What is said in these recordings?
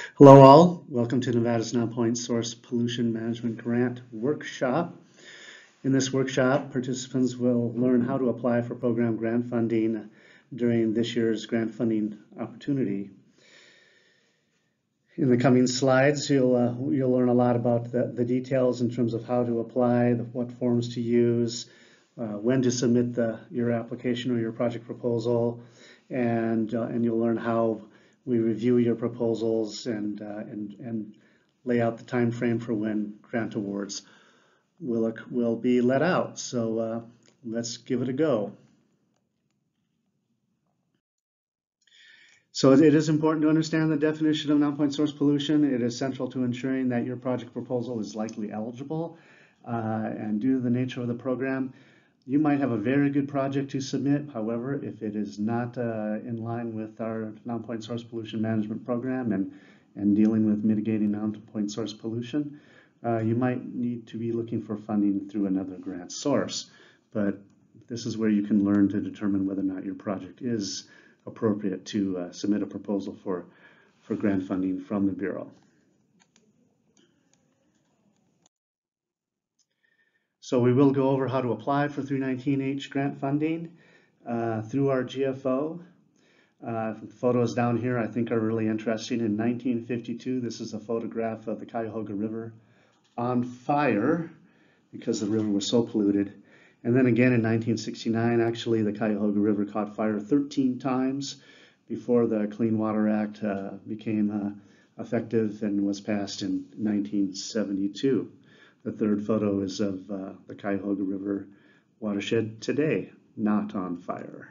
Hello all, welcome to Nevada's Nonpoint Source Pollution Management Grant Workshop. In this workshop, participants will learn how to apply for program grant funding during this year's grant funding opportunity. In the coming slides, you'll learn a lot about the details in terms of how to apply, what forms to use, when to submit your application or your project proposal, and you'll learn how we review your proposals and lay out the time frame for when grant awards will be let out. So let's give it a go. So it is important to understand the definition of non-point source pollution. It is central to ensuring that your project proposal is likely eligible. And due to the nature of the program, you might have a very good project to submit. However, if it is not in line with our non-point source pollution management program and dealing with mitigating non-point source pollution, you might need to be looking for funding through another grant source. But this is where you can learn to determine whether or not your project is appropriate to submit a proposal for grant funding from the Bureau. So we will go over how to apply for 319H grant funding through our GFO. The photos down here I think are really interesting. In 1952, this is a photograph of the Cuyahoga River on fire because the river was so polluted. And then again in 1969, actually the Cuyahoga River caught fire 13 times before the Clean Water Act became effective and was passed in 1972. The third photo is of the Cuyahoga River watershed today, not on fire.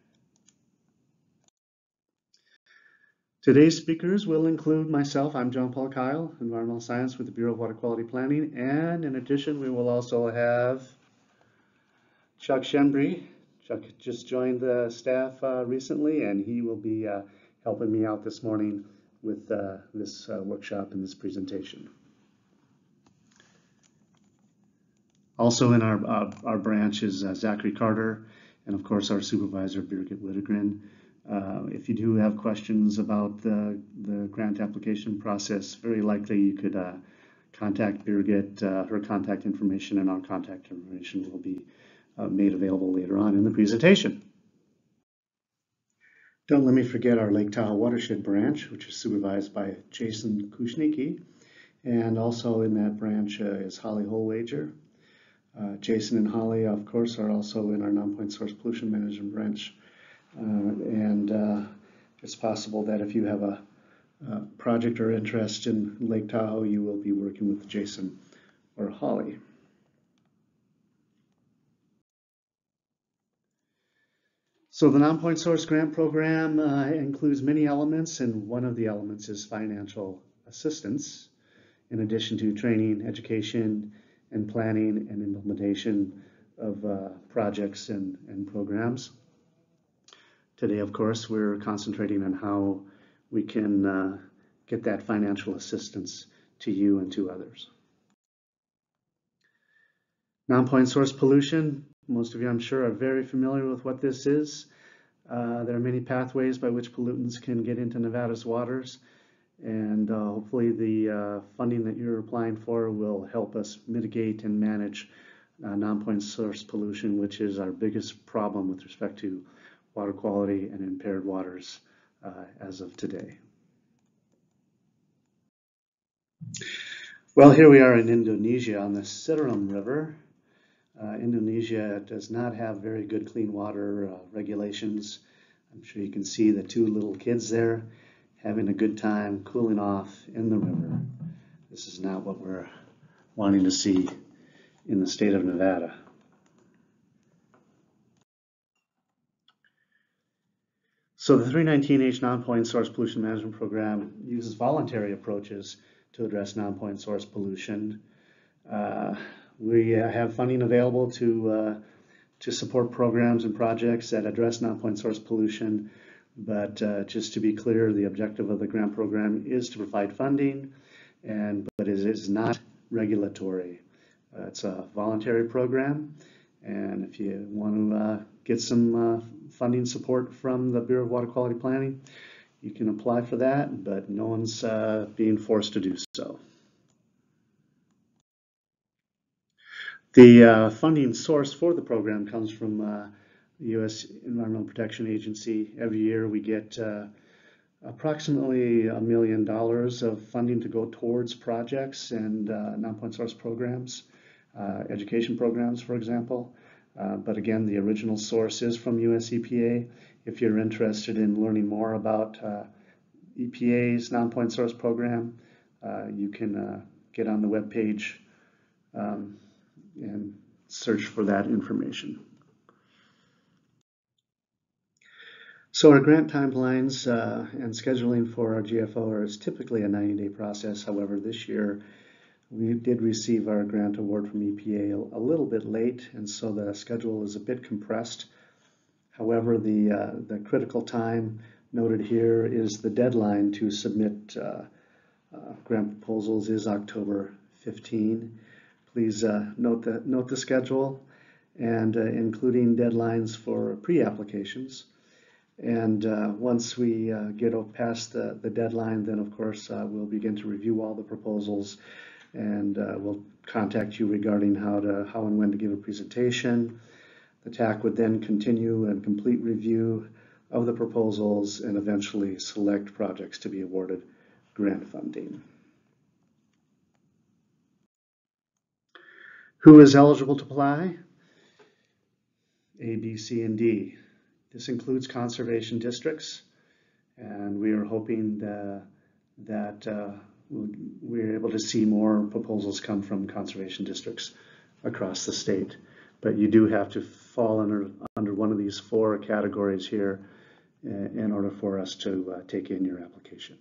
Today's speakers will include myself. I'm John Paul Kyle, Environmental Science with the Bureau of Water Quality Planning. And in addition, we will also have Chuck Shenbury. Chuck just joined the staff recently, and he will be helping me out this morning with this workshop and this presentation. Also in our branch is Zachary Carter, and of course our supervisor, Birgit Wittegren. If you do have questions about the grant application process, very likely you could contact Birgit. Her contact information and our contact information will be made available later on in the presentation. Don't let me forget our Lake Tahoe Watershed branch, which is supervised by Jason Kushnicki, and also in that branch is Holly Holwager. Jason and Holly, of course, are also in our non-point source pollution management branch. It's possible that if you have a project or interest in Lake Tahoe, you will be working with Jason or Holly. So the non-point source grant program includes many elements, and one of the elements is financial assistance, in addition to training, education, and planning and implementation of projects and programs. Today, of course, we're concentrating on how we can get that financial assistance to you and to others. Non-point source pollution, most of you I'm sure are very familiar with what this is. There are many pathways by which pollutants can get into Nevada's waters. And hopefully the funding that you're applying for will help us mitigate and manage non-point source pollution, which is our biggest problem with respect to water quality and impaired waters as of today. Well, here we are in Indonesia on the Citarum River. Indonesia does not have very good clean water regulations. I'm sure you can see the two little kids there having a good time cooling off in the river. This is not what we're wanting to see in the state of Nevada. So the 319H non-point source pollution management program uses voluntary approaches to address non-point source pollution. We have funding available to support programs and projects that address non-point source pollution. But just to be clear, the objective of the grant program is to provide funding, but it is not regulatory. It's a voluntary program, and if you want to get some funding support from the Bureau of Water Quality Planning, You can apply for that, but no one's being forced to do so. The funding source for the program comes from the U.S. Environmental Protection Agency. Every year we get approximately $1 million of funding to go towards projects and non-point source programs, education programs, for example. But again, the original source is from US EPA. If you're interested in learning more about EPA's non-point source program, you can get on the webpage and search for that information. So our grant timelines and scheduling for our GFO is typically a 90-day process. However, this year we did receive our grant award from EPA a little bit late, and so the schedule is a bit compressed. However, the critical time noted here is the deadline to submit grant proposals is October 15. Please note the schedule and including deadlines for pre-applications. And once we get past the deadline, then of course we'll begin to review all the proposals, and we'll contact you regarding how and when to give a presentation. The TAC would then continue and complete review of the proposals and eventually select projects to be awarded grant funding. Who is eligible to apply? A, B, C, and D. This includes conservation districts, and we are hoping that we're able to see more proposals come from conservation districts across the state. But you do have to fall under one of these 4 categories here in order for us to take in your application.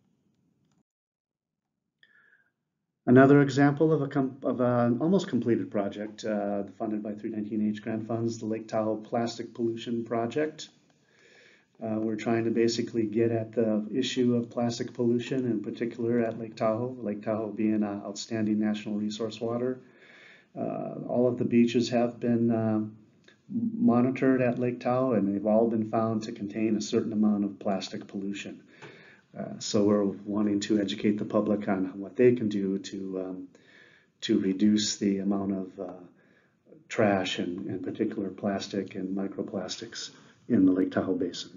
Another example of an almost completed project funded by 319H grant funds, the Lake Tahoe Plastic Pollution Project. We're trying to basically get at the issue of plastic pollution, in particular at Lake Tahoe being an outstanding national resource water. All of the beaches have been monitored at Lake Tahoe, and they've all been found to contain a certain amount of plastic pollution. So we're wanting to educate the public on what they can do to reduce the amount of trash and in particular plastic and microplastics in the Lake Tahoe Basin.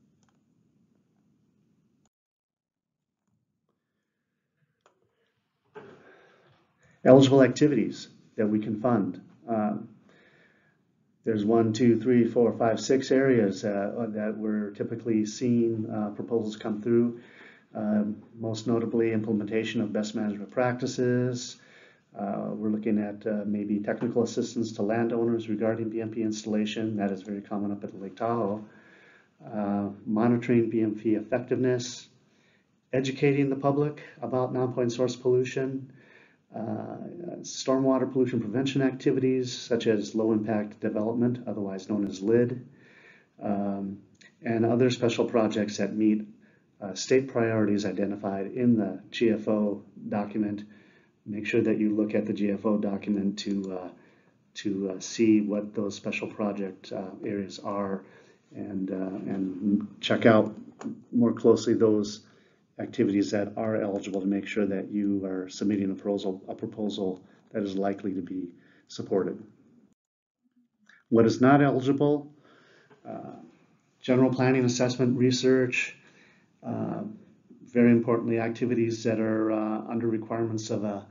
Eligible activities that we can fund. There's 1, 2, 3, 4, 5, 6 areas that we're typically seeing proposals come through. Most notably, implementation of best management practices. We're looking at maybe technical assistance to landowners regarding BMP installation. That is very common up at Lake Tahoe. Monitoring BMP effectiveness. Educating the public about non-point source pollution. Stormwater pollution prevention activities such as low impact development, otherwise known as LID, and other special projects that meet state priorities identified in the GFO document. Make sure that you look at the GFO document to see what those special project areas are, and check out more closely those activities that are eligible to make sure that you are submitting a proposal that is likely to be supported. What is not eligible? General planning, assessment, research, very importantly, activities that are under requirements of a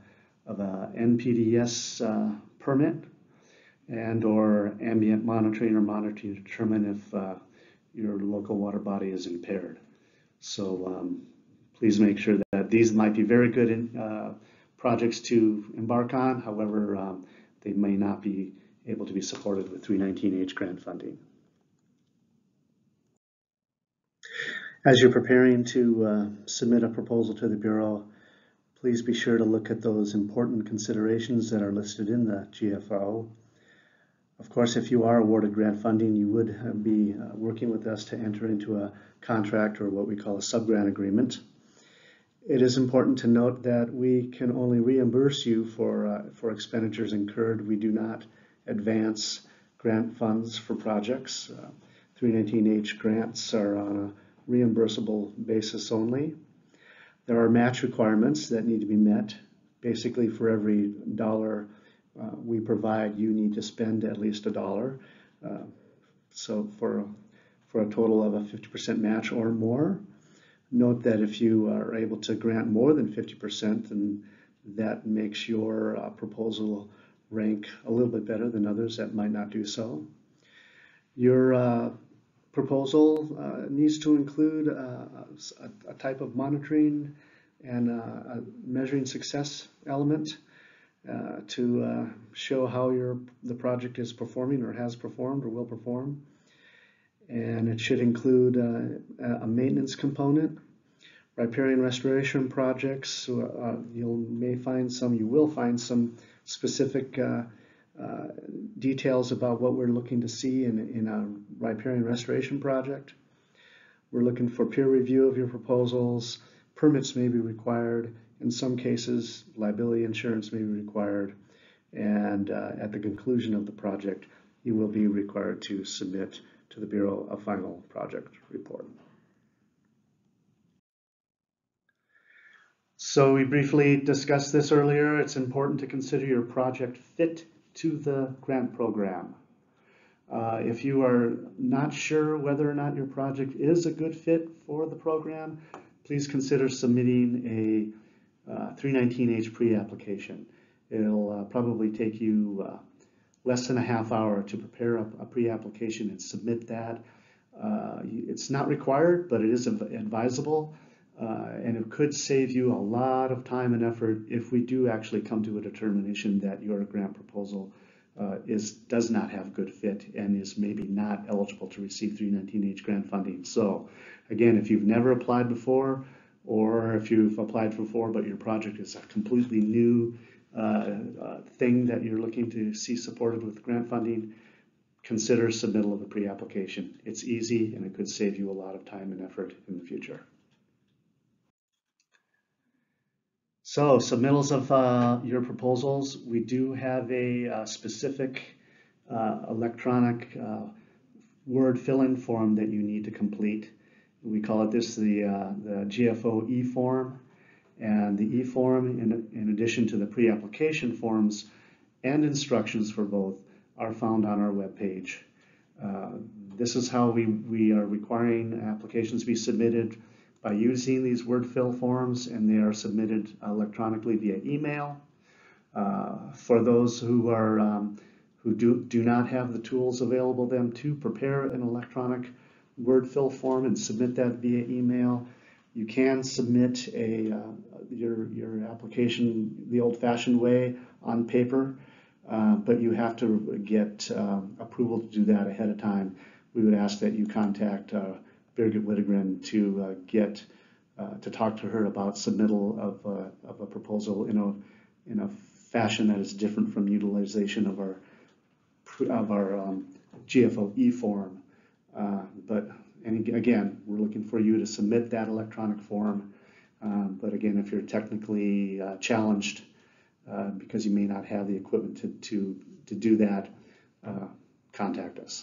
NPDES permit, and or ambient monitoring or monitoring to determine if your local water body is impaired. So please make sure that these might be very good projects to embark on. However, they may not be able to be supported with 319H grant funding. As you're preparing to submit a proposal to the Bureau, please be sure to look at those important considerations that are listed in the GFO. Of course, if you are awarded grant funding, you would be working with us to enter into a contract, or what we call a subgrant agreement. It is important to note that we can only reimburse you for expenditures incurred. We do not advance grant funds for projects. 319H grants are on reimbursable basis only. There are match requirements that need to be met. Basically, for every dollar we provide, you need to spend at least $1. So for a total of a 50% match or more. Note that if you are able to grant more than 50%, then that makes your proposal rank a little bit better than others that might not do so. Your proposal needs to include a type of monitoring and a measuring success element to show how the project is performing or has performed or will perform. And it should include a maintenance component. Riparian restoration projects, you will find some specific details about what we're looking to see in a riparian restoration project. We're looking for peer review of your proposals. Permits may be required. In some cases, liability insurance may be required. And at the conclusion of the project, you will be required to submit to the Bureau a final project report. So we briefly discussed this earlier. It's important to consider your project fit to the grant program. If you are not sure whether or not your project is a good fit for the program, please consider submitting a 319H pre-application. It'll probably take you less than a half hour to prepare a pre-application and submit that. It's not required, but it is advisable, and it could save you a lot of time and effort if we do actually come to a determination that your grant proposal does not have good fit and is maybe not eligible to receive 319H grant funding. So again, if you've never applied before, or if you've applied before but your project is a completely new thing that you're looking to see supported with grant funding, consider submittal of a pre-application. It's easy and it could save you a lot of time and effort in the future. So submittals of your proposals, we do have a specific electronic word fill-in form that you need to complete. We call it the GFO e-form. And the e-form, in addition to the pre-application forms and instructions for both, are found on our webpage. This is how we are requiring applications be submitted by using these word fill forms, and they are submitted electronically via email. For those who do not have the tools available to them to prepare an electronic word fill form and submit that via email, you can submit your application the old-fashioned way on paper, but you have to get approval to do that ahead of time. We would ask that you contact Birgit Wittegren to talk to her about submittal of a proposal in a fashion that is different from utilization of our GFO e-form. And again, we're looking for you to submit that electronic form. But again, if you're technically challenged because you may not have the equipment to do that, contact us.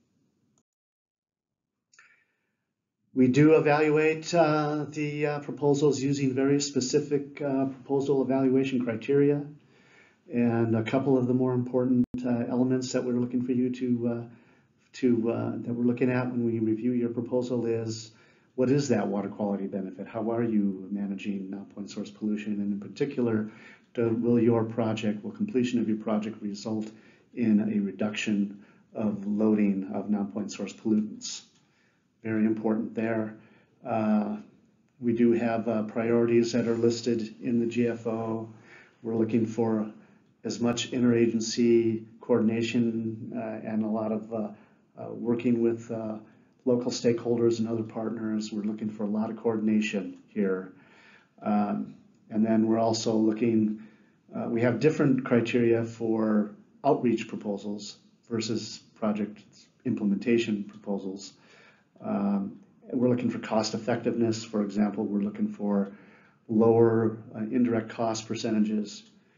We do evaluate the proposals using very specific proposal evaluation criteria, and a couple of the more important elements that we're looking for you that we're looking at when we review your proposal is, what is that water quality benefit? How are you managing Nonpoint source pollution? And in particular, will completion of your project result in a reduction of loading of Nonpoint source pollutants? Very important there. We do have priorities that are listed in the GFO. We're looking for as much interagency coordination and a lot of working with local stakeholders and other partners. We're looking for a lot of coordination here. And then we're also looking, we have different criteria for outreach proposals versus project implementation proposals. We're looking for cost effectiveness. For example, we're looking for lower indirect cost percentages.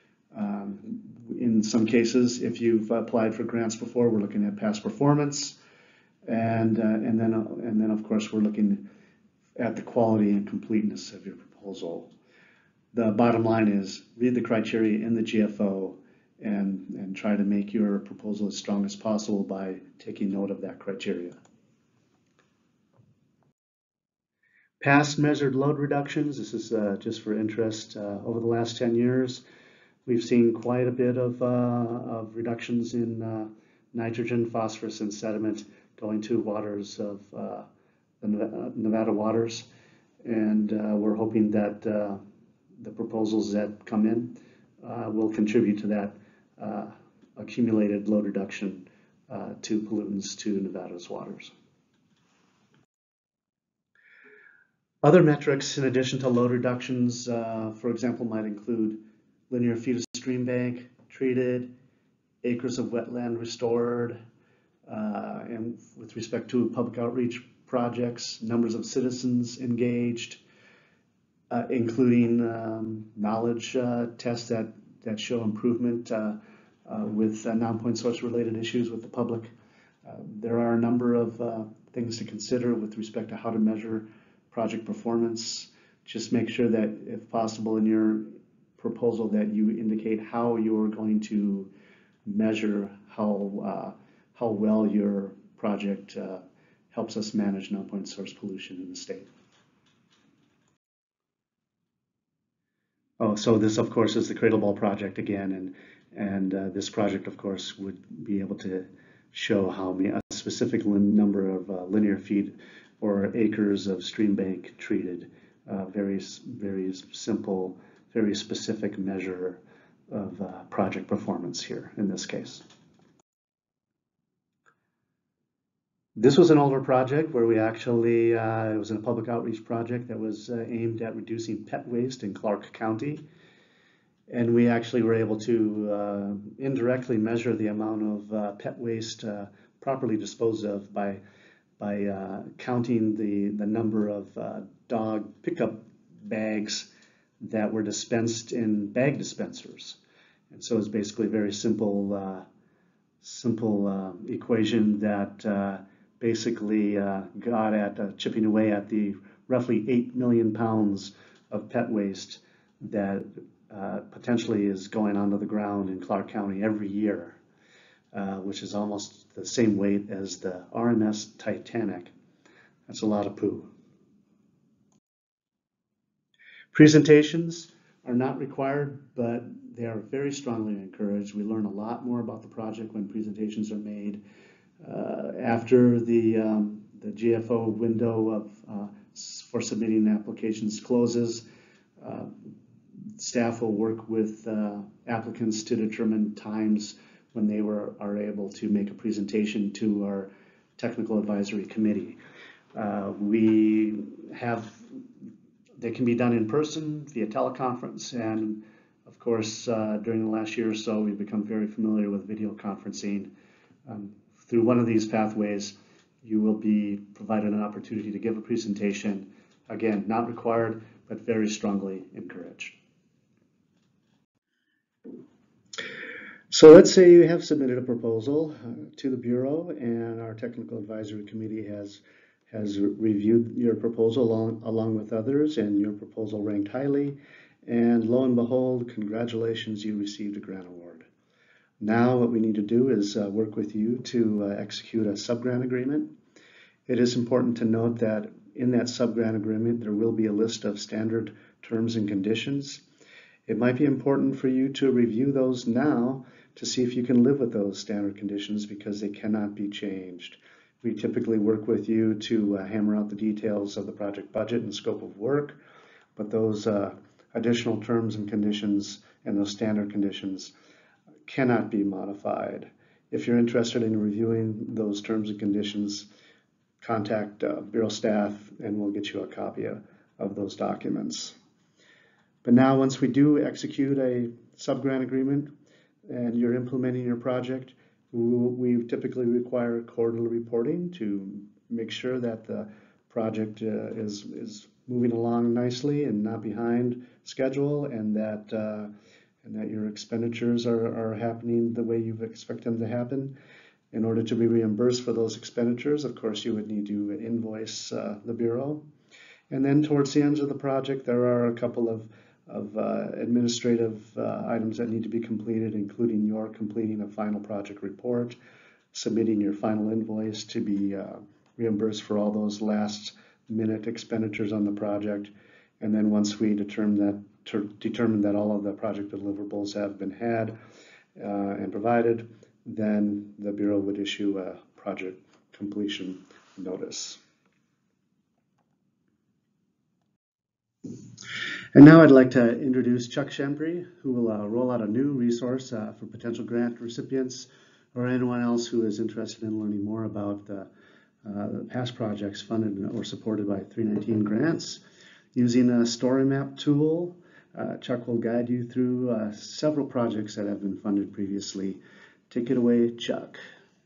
In some cases, if you've applied for grants before, we're looking at past performance, and then of course we're looking at the quality and completeness of your proposal. The bottom line is read the criteria in the GFO and try to make your proposal as strong as possible by taking note of that criteria. Past measured load reductions, this is just for interest. Over the last 10 years, we've seen quite a bit of reductions in nitrogen, phosphorus, and sediment going to waters of the Nevada waters. And we're hoping that the proposals that come in will contribute to that accumulated load reduction to pollutants to Nevada's waters. Other metrics in addition to load reductions, for example, might include linear feet of stream bank treated, acres of wetland restored, and with respect to public outreach projects, numbers of citizens engaged, including knowledge tests that show improvement with non-point source related issues with the public. There are a number of things to consider with respect to how to measure project performance. Just make sure that, if possible, in your proposal that you indicate how you're going to measure how well your project helps us manage non-point source pollution in the state. Oh, so this, of course, is the Cradle Ball project again, and this project, of course, would be able to show how a specific number of linear feet or acres of stream bank treated. Very simple, very specific measure of project performance here in this case. This was an older project where we actually, it was a public outreach project that was aimed at reducing pet waste in Clark County. And we actually were able to indirectly measure the amount of pet waste properly disposed of by counting the number of dog pickup bags that were dispensed in bag dispensers. And so it's basically a very simple equation that basically got at chipping away at the roughly 8 million pounds of pet waste that potentially is going onto the ground in Clark County every year, which is almost the same weight as the RMS Titanic. That's a lot of poo. Presentations are not required, but they are very strongly encouraged. We learn a lot more about the project when presentations are made. After the GFO window for submitting applications closes, staff will work with applicants to determine times when they are able to make a presentation to our technical advisory committee. They can be done in person, via teleconference, and of course, during the last year or so, we've become very familiar with video conferencing. Through one of these pathways, you will be provided an opportunity to give a presentation. Again, not required, but very strongly encouraged. So let's say you have submitted a proposal to the Bureau, and our Technical Advisory Committee has reviewed your proposal along with others, and your proposal ranked highly. And lo and behold, congratulations, you received a grant award. Now what we need to do is work with you to execute a subgrant agreement. It is important to note that in that subgrant agreement, there will be a list of standard terms and conditions. It might be important for you to review those now to see if you can live with those standard conditions, because they cannot be changed. We typically work with you to hammer out the details of the project budget and scope of work, but those additional terms and conditions and those standard conditions cannot be modified. If you're interested in reviewing those terms and conditions, contact Bureau staff and we'll get you a copy of those documents. But now, once we do execute a subgrant agreement and you're implementing your project, we typically require quarterly reporting to make sure that the project is moving along nicely and not behind schedule, and that your expenditures are happening the way you expect them to happen. In order to be reimbursed for those expenditures, of course, you would need to invoice the Bureau. And then towards the end of the project, there are a couple of administrative items that need to be completed, including your completing a final project report, submitting your final invoice to be reimbursed for all those last minute expenditures on the project. And then once we determine that all of the project deliverables have been had and provided, then the Bureau would issue a project completion notice. And now I'd like to introduce Chuck Shembry, who will roll out a new resource for potential grant recipients or anyone else who is interested in learning more about the past projects funded or supported by 319 grants. Using a story map tool, Chuck will guide you through several projects that have been funded previously. Take it away, Chuck.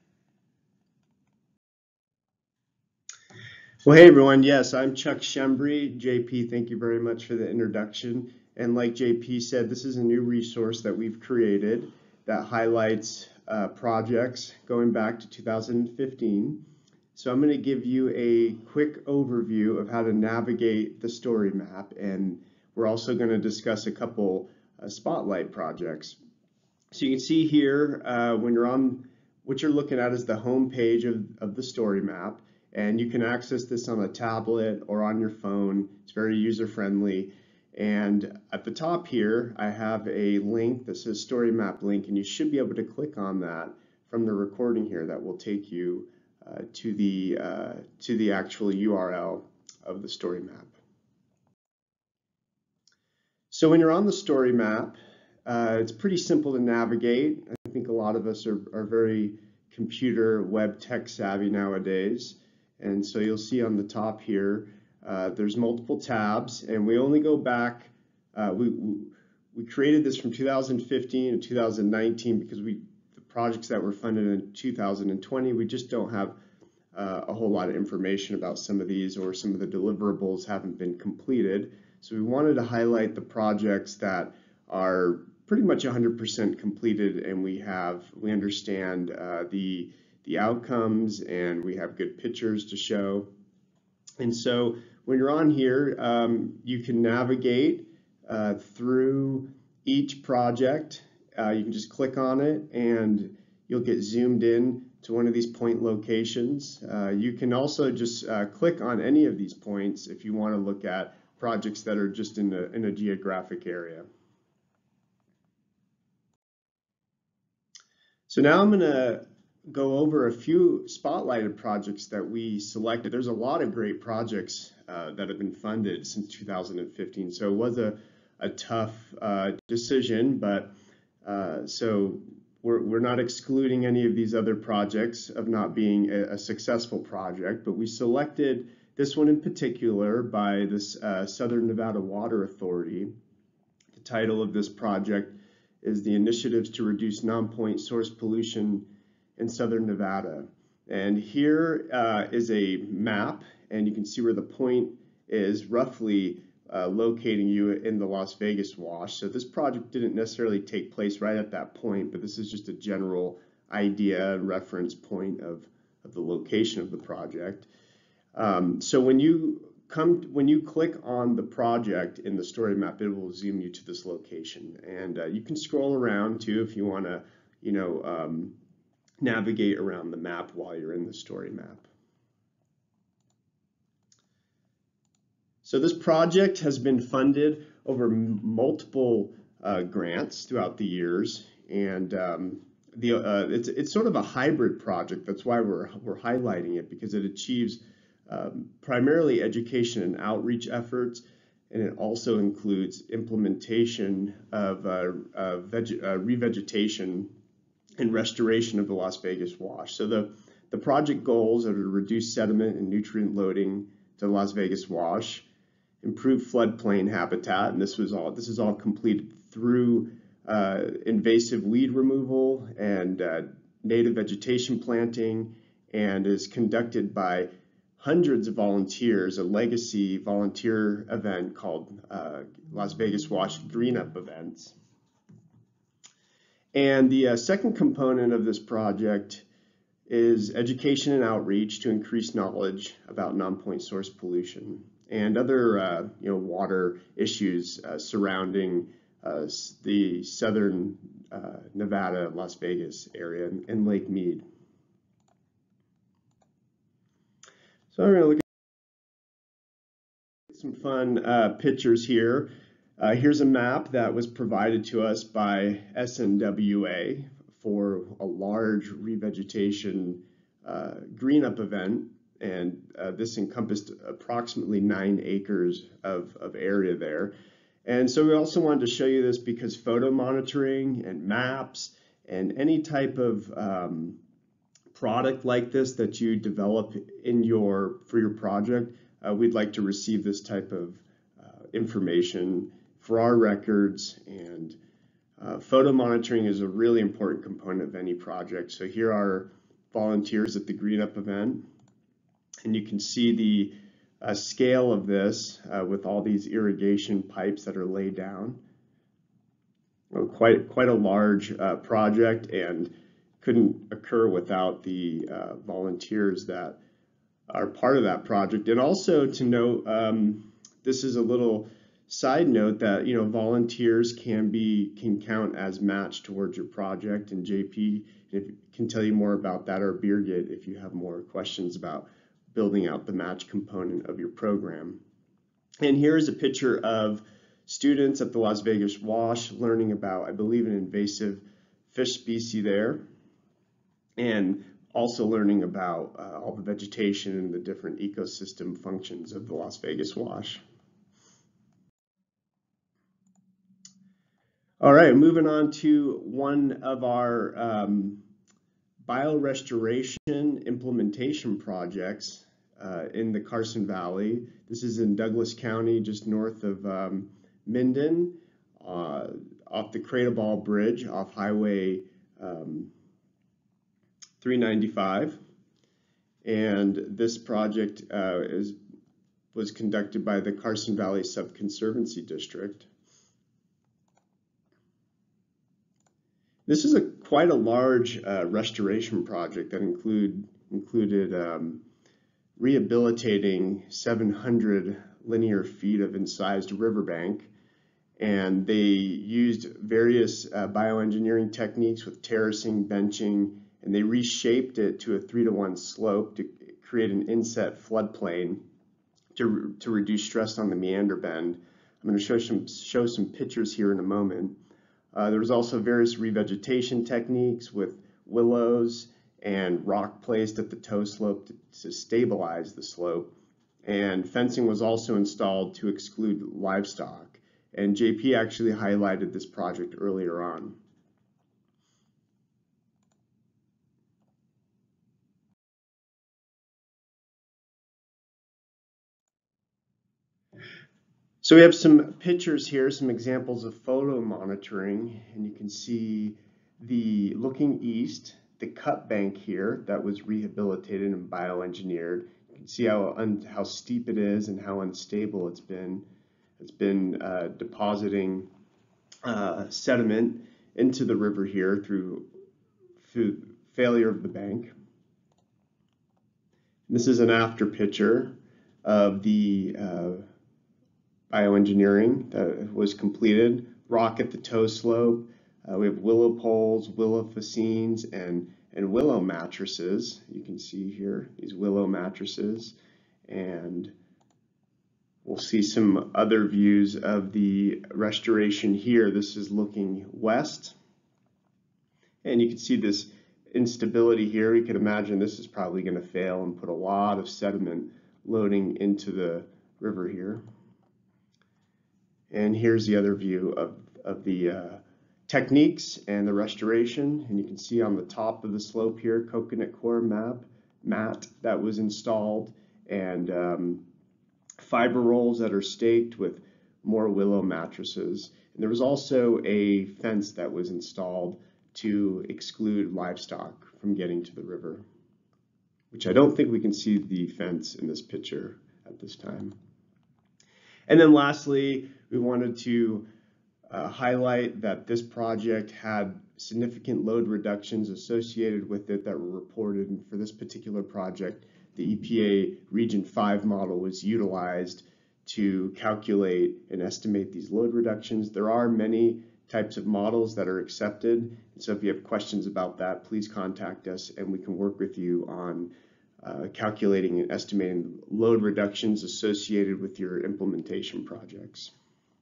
Well, hey everyone, yes, I'm Chuck Shembry. JP, thank you very much for the introduction. And like JP said, this is a new resource that we've created that highlights projects going back to 2015. So I'm going to give you a quick overview of how to navigate the story map, and we're also going to discuss a couple spotlight projects. So you can see here when you're on, what you're looking at is the home page of the story map. And you can access this on a tablet or on your phone. It's very user-friendly. And at the top here, I have a link that says Story Map Link, and you should be able to click on that from the recording here. That will take you to the actual URL of the story map. So when you're on the story map, it's pretty simple to navigate. I think a lot of us are very computer web tech savvy nowadays. And so you'll see on the top here, there's multiple tabs, and we only go back, we created this from 2015 to 2019 because the projects that were funded in 2020, we just don't have a whole lot of information about some of these, or some of the deliverables haven't been completed. So we wanted to highlight the projects that are pretty much 100% completed, and we understand the outcomes, and we have good pictures to show. And so when you're on here, you can navigate through each project. You can just click on it and you'll get zoomed in to one of these point locations. You can also just click on any of these points if you want to look at projects that are just in a geographic area. So now I'm going to go over a few spotlighted projects that we selected. There's a lot of great projects that have been funded since 2015, so it was a tough decision, but so we're not excluding any of these other projects of not being a successful project, but we selected this one in particular by this Southern Nevada Water Authority. The title of this project is the Initiatives to Reduce Nonpoint Source Pollution in Southern Nevada. And here is a map, and you can see where the point is roughly locating you in the Las Vegas Wash. So this project didn't necessarily take place right at that point, but this is just a general idea and reference point of the location of the project. So when you click on the project in the story map, it will zoom you to this location, and you can scroll around too if you want to, navigate around the map while you're in the story map. So this project has been funded over multiple grants throughout the years, and it's sort of a hybrid project. That's why we're highlighting it, because it achieves primarily education and outreach efforts, and it also includes implementation of revegetation and restoration of the Las Vegas Wash. So the project goals are to reduce sediment and nutrient loading to the Las Vegas Wash, improve floodplain habitat, and this is all completed through invasive weed removal and native vegetation planting, and is conducted by hundreds of volunteers, a legacy volunteer event called Las Vegas Wash Green Up Events. And the second component of this project is education and outreach to increase knowledge about non-point source pollution. and other water issues surrounding the southern Nevada, Las Vegas area and Lake Mead. So I'm going to look at some fun pictures here. Here's a map that was provided to us by SNWA for a large revegetation green up event, and this encompassed approximately 9 acres of area there. And so we also wanted to show you this because photo monitoring and maps and any type of product like this that you develop for your project, we'd like to receive this type of information for our records. And photo monitoring is a really important component of any project. So here are volunteers at the Green Up event, and you can see the scale of this with all these irrigation pipes that are laid down. Quite a large project, and couldn't occur without the volunteers that are part of that project. And also to note, this is a little side note that volunteers can count as match towards your project, and JP can tell you more about that, or Birgit if you have more questions about building out the match component of your program. And here is a picture of students at the Las Vegas Wash learning about, I believe, an invasive fish species there, and also learning about all the vegetation and the different ecosystem functions of the Las Vegas Wash. All right, moving on to one of our biorestoration implementation projects in the Carson Valley. This is in Douglas County, just north of Minden, off the Cradle Bridge off Highway 395. And this project was conducted by the Carson Valley Sub-Conservancy District. This is quite a large restoration project that included rehabilitating 700 linear feet of incised riverbank, and they used various bioengineering techniques with terracing, benching, and they reshaped it to a 3-to-1 slope to create an inset floodplain to reduce stress on the meander bend. I'm going to show some pictures here in a moment. There was also various revegetation techniques with willows and rock placed at the toe slope to stabilize the slope. And fencing was also installed to exclude livestock. And JP actually highlighted this project earlier on. So we have some pictures here, some examples of photo monitoring, and you can see looking east, the cut bank here that was rehabilitated and bioengineered. You can see how steep it is and how unstable it's been. It's been depositing sediment into the river here through failure of the bank. And this is an after picture of the bioengineering that was completed. Rock at the toe slope. We have willow poles, willow fascines, and willow mattresses. You can see here these willow mattresses, and we'll see some other views of the restoration here. This is looking west, and you can see this instability here. You can imagine this is probably going to fail and put a lot of sediment loading into the river here. And here's the other view of the techniques and the restoration. And you can see on the top of the slope here, coconut core mat that was installed, and fiber rolls that are staked with more willow mattresses. And there was also a fence that was installed to exclude livestock from getting to the river, which I don't think we can see the fence in this picture at this time. And then lastly, we wanted to highlight that this project had significant load reductions associated with it that were reported. And for this particular project, the EPA Region 5 model was utilized to calculate and estimate these load reductions. There are many types of models that are accepted. So if you have questions about that, please contact us and we can work with you on calculating and estimating load reductions associated with your implementation projects.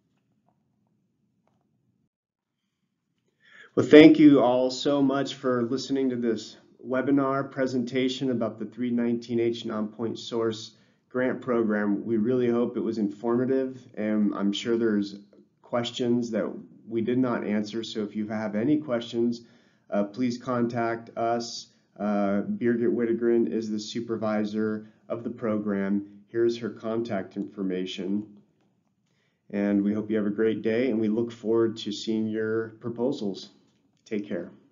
Well, thank you all so much for listening to this webinar presentation about the 319H Nonpoint Source Grant Program. We really hope it was informative, and I'm sure there's questions that we did not answer. So if you have any questions, please contact us. Birgit Whittegren is the supervisor of the program. Here's her contact information. And we hope you have a great day, and we look forward to seeing your proposals. Take care.